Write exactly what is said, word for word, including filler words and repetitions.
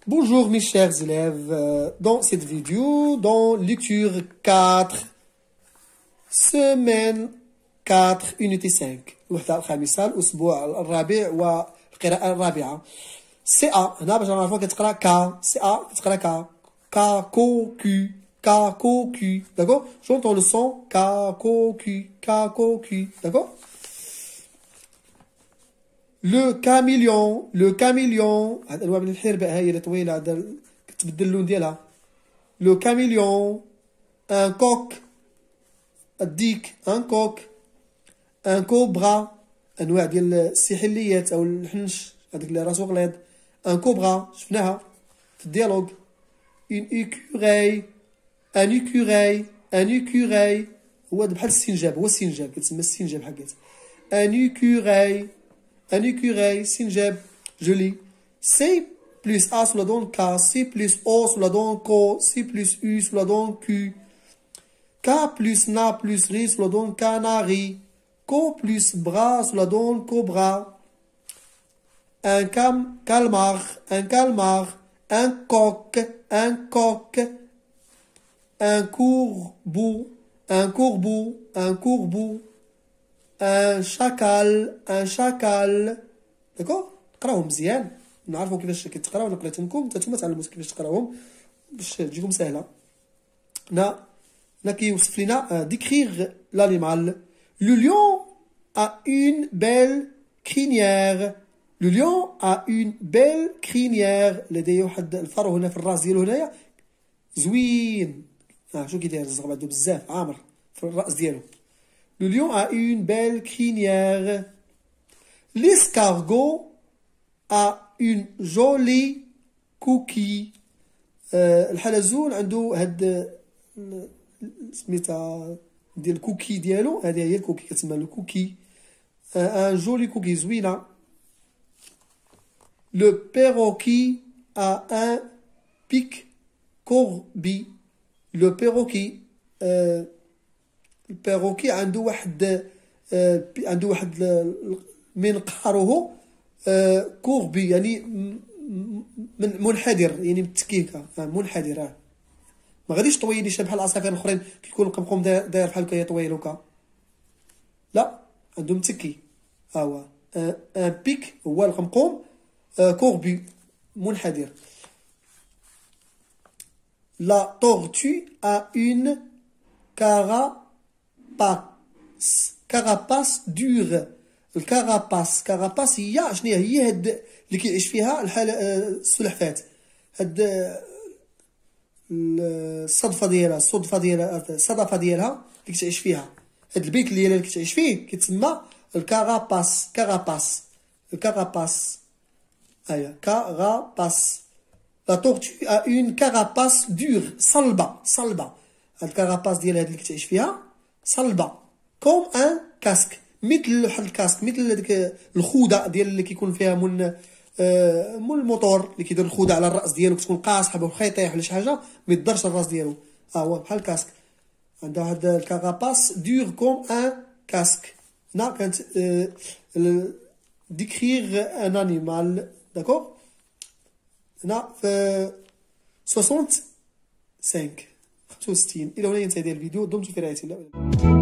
Bonjour mes chers élèves, dans cette vidéo, dans lecture quatre, semaine quatre, unité cinq الوحدة الخامسة الأسبوع الرابع والقراءة الرابعة سي أ هنا باش نعرفو كتقرا كا سي أ كتقرا كا كا كو كي كا كو كي داكور جونطون لو سون كا كو كي كا كو كي داكور لو كاميليون لو كاميليون هاد الأنواع من الحربة هاي اللي طويلة هذا كتبدل اللون ديالها لو كاميليون ان كوك الديك ان كوك ان كوبرا انواع ديال السحليات او الحنش هذيك اللي راسو غليظ ان كوبرا شفناها في الديالوج اون ايكوري ان ايكوري ان ايكوري هو بحال السنجاب هو السنجاب كتسمى السنجاب حقات ان ايكوري un écureuil, sinjab, joli. C plus A sous la donne K, C plus O sous la donne Ko, C plus U sous la donne Q. K plus Na plus Ri sous la donne Canari. Ko plus Bra sous la donne Cobra. Un cam, calmar, un calmar. Un coq, un coq. Un courbou, un courbou, un courbou. ان شاكال ان شاكال داكور قراوهم مزيان نعرفوا كيفاش كيتقراو انا قريت لكم حتى نتوما تعلموا كيفاش تقراوهم باش تجيكم سهله هنا هنا كيوصف لنا ديكريغ لانيمال لو ليون ا اون بيل كرينيير لو ليون ا اون بيل كرينيير لديه واحد الفرو هنا في الراس ديالو هنايا زوين ها شو كيداير الزغب عنده بزاف عامر في الراس ديالو. Le lion a une belle crinière. L'escargot a une jolie coquille. الحلزون عنده هاد سميتها ديال الكوكي ديالو هذه هي الكوكي كتسمى الكوكي ان جولي كوكي زوينه. Le perroquet a un pic courbi. Le perroquet euh, البيروكي عنده واحد عنده واحد منقاره كوربي يعني منحدر يعني متكيكه منحدر ما غاديش طويل يشبه بحال العصافير الاخرين كيكون القمقم داير بحال هكا طويل هكا لا عنده متكي ها هو ان بيك هو القمقم كوربي منحدر. لا تورتو ا اون كارا كاراباس دور الكاراباس كاراباس هي شنو هي هاد اللي كيعيش فيها الحال السلحفات هاد الصدفه ديالها الصدفه ديالها الصدفه ديالها اللي كتعيش فيها هاد البيك اللي كتعيش فيه كيتسمى الكاراباس كاراباس الكاراباس هيا كاراباس. لا تورتو ا اون كاراباس دور صلبه صلبه هاد الكاراباس ديالها اللي كتعيش فيها صلبه كوم ان كاسك مثل واحد الكاسك مثل هذيك الخوذه ديال اللي كيكون فيها من آه من الموتور اللي كيدير الخوذه على الراس ديالو كتكون قاصحه بحال يطيح ولا شي حاجه ما يضرش الراس ديالو ها هو بحال الكاسك عندها واحد الكاراباس دور كوم ان كاسك. هنا كانت آه ديكريغ ان انيمال داكور هنا في خمسة وستين خمسة وستين. الى هنا ينتهي الفيديو دمتم في رعايه الله.